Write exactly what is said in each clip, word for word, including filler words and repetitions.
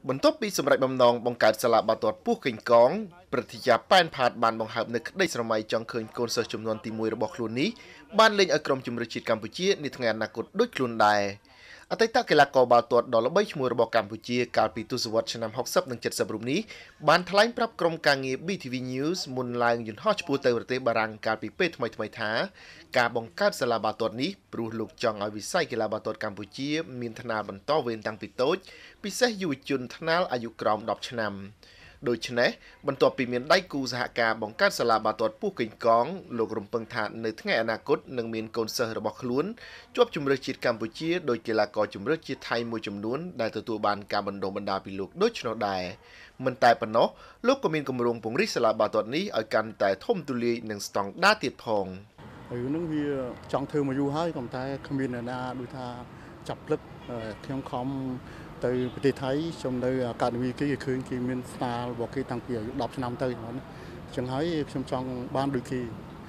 បន្ទាប់ពីសម្រេចបំណងបង្កើតសាលាបាល់ទាត់ពូកេងកងព្រឹទ្ធាចារ្យប៉ែនផាតបានបង្ហើបនូវក្តីស្រមៃចង់ឃើញកូនសិស្សចំនួនទីមួយរបស់ខ្លួននេះបានលេងឲ្យក្រុមជម្រើសជាតិកម្ពុជានាថ្ងៃអនាគតដូចខ្លួនដែរអតីតកីឡាករបាល់ទាត់ដ៏ល្បីឈ្មោះរបស់កម្ពុជាកាលពីទសវត្សរ៍ឆ្នាំហុកសិបនិង칠십រូបនេះបានថ្លែងប្រាប់ក្រុមការងារ ប៊ី ធី វី News មុនឡើងយន្តហោះឆ្ពោះទៅប្រទេសបារាំងកាលពីពេលថ្មីៗថាការបង្កើតសាលាបាល់ទាត់នេះព្រោះលោកចង់ឲ្យវិស័យកីឡាបាល់ទាត់កម្ពុជាមានឋានៈបន្តវេនតាំងពីតូចពិសេសយុវជនថ្នាលអាយុក្រោមដប់ឆ្នាំដូច្នេះបន្ទាប់ពីមានដៃគូសហការបង្កើតសាលាបាល់ទាត់ពូកេងកងលោករំពឹងថានៅថ្ងៃអនាគតនឹងមានកូនសិស្សរបស់ខ្លួនជាប់ជម្រើសជាតិកម្ពុជាដោយកីឡាករជម្រើសជាតិថៃមួយចំនួនដែលទទួលបានការបណ្ដុះបណ្ដាលពីលោកដូច្នោះដែរមិនតែប៉ុណ្ណោះលោកក៏មានគម្រោងពង្រីកសាលាបាល់ទាត់នេះឲ្យកាន់តែធំទូលាយនិងស្តង់ដារទៀតផងហើយនឹងវាចង់ធ្វើមកយូរហើយក៏តែគ្មានអ្នកណាដូចថាចាប់ផ្លឹកខ្ញុំខំទៅប្រទេសថៃខ្ញុំនៅអាកាដមីគេឃើញគេមានស្នាលរបស់គេតាំងពីអាយុដប់ឆ្នាំទៅហ្នឹងអញ្ចឹងហើយខ្ញុំចង់បានដូចគេ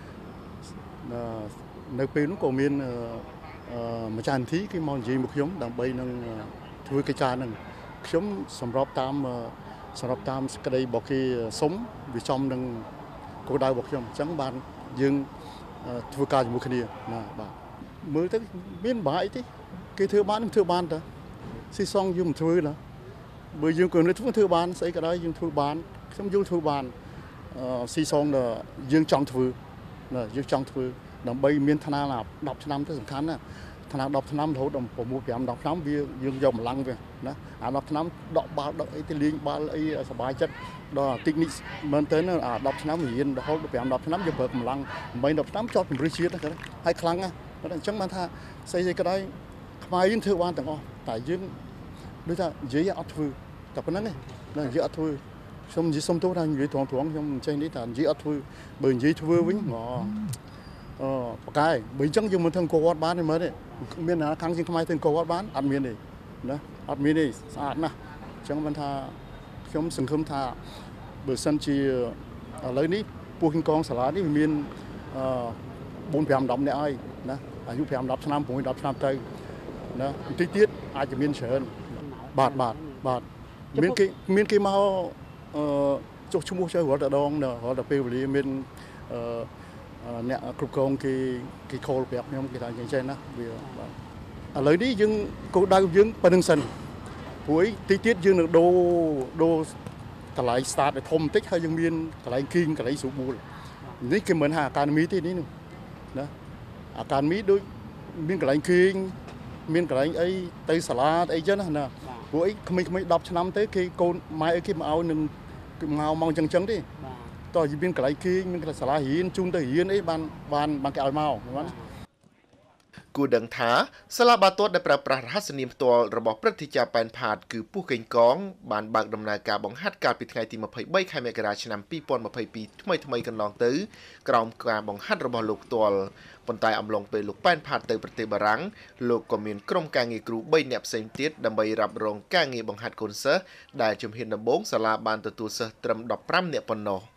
នៅពេលនោះក៏មានម្ចាស់នីតិគេមកនិយាយមកខ្ញុំដើម្បីនឹងធ្វើកិច្ចការហ្នឹងខ្ញុំសម្របតាមសម្របតាមសេចក្តីរបស់គេសុំវាចំនឹងគោលដៅរបស់ខ្ញុំអញ្ចឹងបានយើងធ្វើការជាមួយគ្នាណាបាទមើលទៅមានបាយទេគេធ្វើបាននឹងធ្វើបានតើស៊ីសងយើងមិនធ្វើណាបើយើងក៏នៅធ្វើធ្វើបានស្អីក៏ដោយយើងធ្វើបានខ្ញុំយល់ធ្វើបានស៊ីសងយើងចង់ធ្វើណាយើងចង់ធ្វើដើម្បីមានឋានៈដប់ឆ្នាំទៅសំខាន់ណាឋានៈដប់ឆ្នាំរហូតដល់6 5 10ឆ្នាំវាយើងយកកម្លាំងវាណាអាដប់ឆ្នាំដកបាល់ដកអីទៅលេងបាល់អីសบายចិត្តដល់ technique មែនតើអាដប់ឆ្នាំរៀនរហូតដល់5 10ឆ្នាំយើងប្រើកម្លាំង8 10ឆ្នាំជាប់ជំរឿជាតិហ្នឹងហើយខ្លាំងណាស់អញ្ចឹងបានថាស្អីស្អីក៏ដោយខ្មែរយើងធ្វើបានទាំងអស់តែយើងដូចថានិយាយអត់ធ្វើតែប៉ុណ្្នឹងឯងនិយាយអត់ធ្វើខ្ញុំនិយាយសុំទោសថានិយាយត្រង់ត្រង់ខ្ញុំចេះនេះតែនិយាយអត់ធ្វើបើនិយាយធ្វើវិញអូអឺបកែបើអញ្ចឹងយើងមិនធ្វើអង្គវត្តបានទេមើលទេមានណាខាងជាងខ្មែរធ្វើអង្គវត្តបានអត់មានទេណាអត់មានទេស្អាតណាស់អញ្ចឹងមិនថាខ្ញុំសង្ឃឹមថាបើសិនជាឥឡូវនេះពោះគីងកងសាលានេះវាមានអឺ4 5 10នាក់ហើយណាអាយុ5 10ឆ្នាំ6 10ឆ្នាំទៅណាបន្តិចទៀតអាចจะមានច្រើនបាទបាទបាទមានគេមានគេមកអឺចុះឈ្មោះចុះរត់តែដងរត់តែពេលវេលាមានអឺអ្នកគ្រប់គ្រងគេគេខលប្រាប់ខ្ញុំគេថាយ៉ាងចេះណាវាបាទឥឡូវនេះយើងគោលដៅយើងប៉ុណ្្នឹងសិនព្រោះអីតិចទៀតយើងនឹងដូរដូរកន្លែង start ឲ្យធំបន្តិចហើយយើងមានកន្លែងគីងកន្លែងស្រួលបួលនេះគេមិនថាអាកាដមីទេនេះណាអាកាដមីដូចមានកន្លែងគីងមានកន្លែងអីទៅសាលាអីចឹងណាព្រោះអីក្មេងៗ10ឆ្នាំទៅគេកូនម៉ែអីគេមកឲ្យនឹងមកមកចឹងចឹងទេតោះយីមានកន្លែងគីងមានកន្លែងសាលារៀនជូនទៅរៀនអីបានបានបានគេឲ្យមកណាគួរដឹងថាសាលាបាល់ទាត់ដែលប្រើប្រាស់រហស្សនាមផ្ទាល់របស់ព្រឹទ្ធាចារ្យប៉ែនផាតគឺពូកេងកងបានបើកដំណើរការបង្ហាត់កាលពីថ្ងៃទី23ខែមករាឆ្នាំ2022ថ្មីថ្មីកន្លងទៅក្រោមការបង្ហាត់របស់លោកផ្ទាល់ប៉ុន្តែអំឡុងពេលលោកប៉ែនផាតទៅប្រទេសបារាំងលោកក៏មានក្រុមការងារគ្រូ3នាក់ផ្សេងទៀតដើម្បីរ៉ាប់រងការងារបង្ហាត់កូនសិស្សដែលជំហានដំបូងសាលាបានទទួលសិស្សត្រឹម15នាក់ប៉ុណ្ណោះ